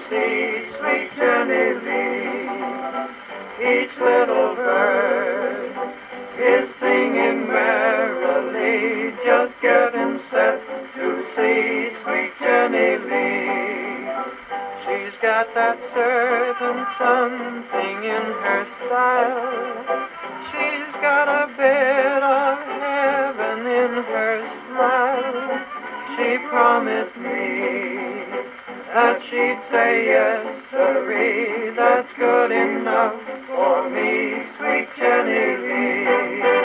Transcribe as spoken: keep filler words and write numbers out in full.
see sweet Jenny Lee. Each little bird is singing merrily, just getting set to see sweet Jenny Lee. She's got that certain something in her style. She's got a bit of heaven in her smile. She promised me that she'd say yes, sirree, that's good enough for me, sweet Jenny Lee.